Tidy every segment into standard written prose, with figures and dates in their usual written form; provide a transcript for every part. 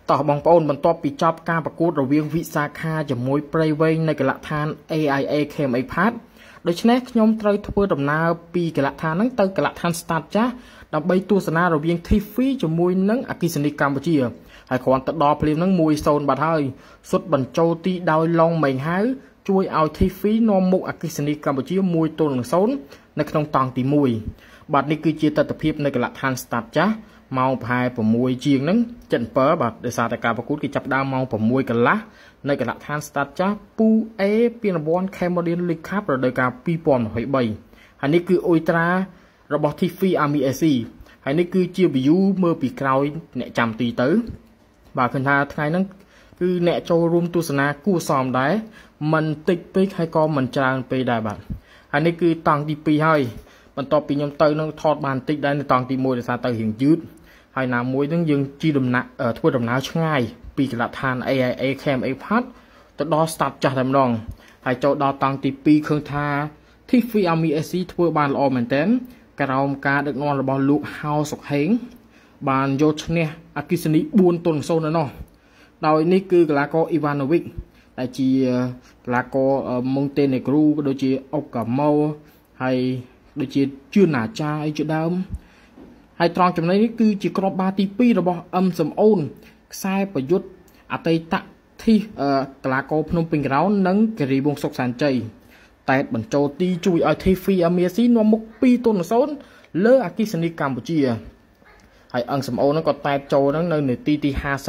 តោះបងប្អូនបន្ទាប់ពីចប់ការប្រកួតរវាងវិសាខាជាមួយព្រៃវែងនៅកីឡដ្ឋាន AIA KMA Park ដូច្នេះខ្ញុំត្រូវធ្វើដំណើរពីកីឡដ្ឋានហ្នឹងទៅកីឡដ្ឋាន Start ចាស់ដើម្បីទស្សនារវាង Tiffy ជាមួយនឹងអគ្គិសនីកម្ពុជាហើយគ្រាន់តែដល់ភ្លាមហ្នឹង 1-0 បាត់ហើយសុទ្ធបញ្ចូលទីដោយឡុងម៉េងហៅជួយឲ្យ Tiffy នាំមុខអគ្គិសនីកម្ពុជា 1-0 នៅក្នុងតង់ទី1បាទនេះគឺជាទស្សនវិជ្ជានៅកីឡដ្ឋាន Start ចាស់ម៉ោងប្រហែល 6 ជាងហ្នឹង7បាទដោយសារតែការប្រកួតគេចាប់ដើមម៉ោង 6 កន្លះនៅកីឡដ្ឋាន Start ចាស់ពូ A ពានរង្វាន់ Cambodia League Cup រដូវកាល 2023 ហើយនេះគឺអ៊ុយត្រារបស់ Tiffy Army AC ហើយនេះគឺជា view មើលពីក្រោយអ្នកចាំទីទៅបាទឃើញថាថ្ងៃហ្នឹងគឺអ្នកចូលរួមទស្សនាគួរសមដែរមិនតិចពេកហើយក៏មិនច្រើនពេកដែរបាទហើយនេះគឺតង់ទី2ហើយបន្ទាប់ពីខ្ញុំទៅនឹងថតបានតិចដែរនៅតង់ទី1ដោយសារទៅរៀងយឺតហើយណាមួយនឹងយើងជិះដំណាក់ធ្វើដំណើរឆ្ងាយពីកីឡដ្ឋាន AIA KMA Park ទៅដល់ Start ចាស់តែម្ដងហើយចូលដល់តង់ទី2ឃើញថា Tiffy Army AC ធ្វើបានល្អមែនទែនក្រោមការដឹកនាំរបស់លោកហៅសុកហេងបានយកឈ្នះអគ្គិសនី 4-0 នៅនោះដោយនេះគឺកីឡាករ Ivanovic ដែលជាកីឡាករ Montenegro ក៏ដូចជា Okamo ហើយដូចជាជឿនអាចារ្យអីជាដើមហើយត្រង់ចំណុចនេះគឺជាក្របបាល់ទី2របស់អឹមសំអូនខ្សែប្រយុទ្ធអតីតធីកីឡាករភ្នំពេញក្រោននិងគិរីវង្សសុកសានជ័យតែបញ្ចូលទីជួយឲ្យ Tiffy Army AC នាំមុខ 2-0 លើអគ្គិសនីកម្ពុជាហើយអឹងសំអូនហ្នឹងក៏តែចូលហ្នឹងនៅនាទីទី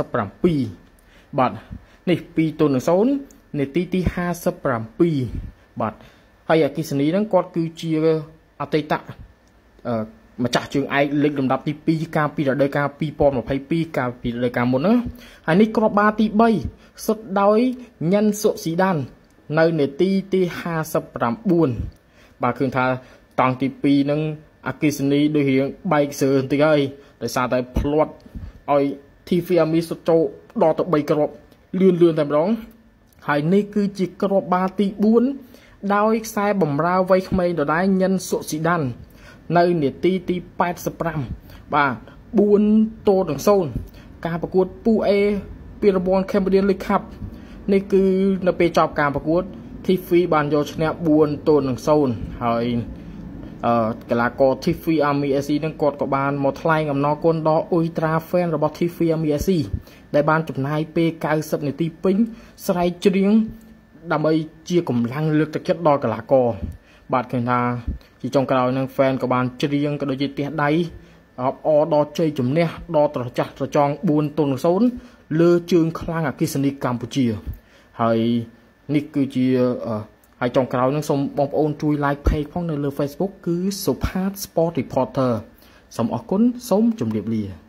57បាទនេះ 2-0 នាទីទី57បាទហើយអគ្គិសនីហ្នឹងគាត់គឺជាអតីតម្ចាស់ជើងឯកលេខលំដាប់ទី2កាលពីរដូវកាល 2022 កាលពីរដូវកាលមុនណាហើយនេះគ្រាប់បាល់ទី3សុទ្ធដោយញ៉ាន់សុស៊ីដាននៅនាទីទី59បាទឃើញថាតង់ទី2ហ្នឹងអគ្គិសនីដូចរៀងបែកសើបន្តិចហើយដោយសារតែផ្លាត់ឲ្យ Tiffy Army សុទ្ធចូលដល់ទៅ3គ្រាប់លឿនតែម្ដងហើយនេះគឺជាគ្រាប់បាល់ទី4ដោយខ្សែបំរើវ័យក្មេងដដែលញ៉ាន់សុស៊ីដាននៅនាទីទី85បាទ 4-0 ការប្រកួតពូ A ពានរង្វាន់ Cambodia League Cup នេះគឺនៅពេលចប់ការប្រកួត Tiffy បានយកឈ្នះ 4-0 ហើយកីឡាករ Tiffy Army AC នឹងគាត់ក៏បានមកថ្លែងអំណរគុណដល់ Ultra Fan របស់ Tiffy Army AC ដែលបានចំណាយពេល90នាទីពេញស្រែកច្រៀងដើម្បីជាកម្លាំងលើកទឹកចិត្តដល់កីឡាករបាទឃើញថាជាចុងក្រោយនឹង fan ក៏បានច្រៀងក៏ដូចជាទះដៃអបអរដល់ជ័យជំនះដល់ត្រចះត្រចង់ 4-0 លើជើងខ្លាំងអគ្គិសនីកម្ពុជាហើយនេះគឺជាហើយចុងក្រោយនឹងសូមបងប្អូនជួយ like page ផងនៅលើ Facebook គឺ Suphat Sport Reporter សូមអរគុណសូមជម្រាបលា